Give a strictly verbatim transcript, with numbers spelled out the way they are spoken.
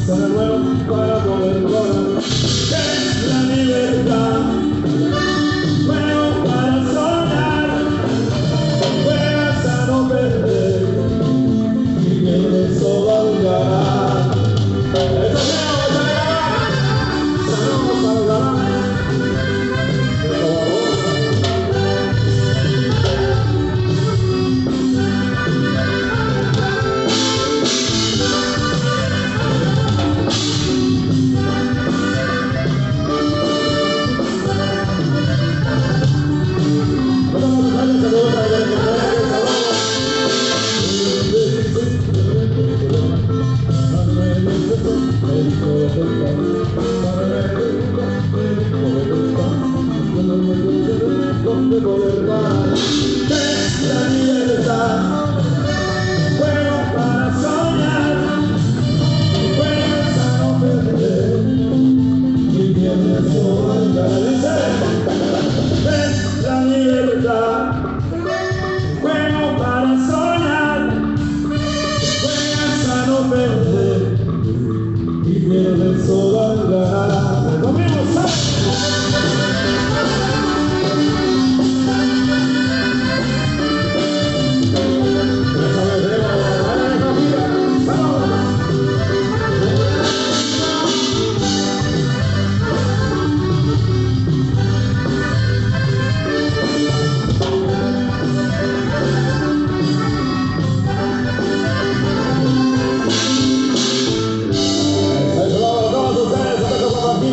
Para nuevo, para poder lograr es la libertad. Juego para soñar, juegas a no perder y vienes solo a ganar. Eso es donde poder dar es la libertad. Juego para soñar, juegas a no perder y vienes solo a agradecer. Es la libertad. Juego para soñar, juegas a no perder y vienes solo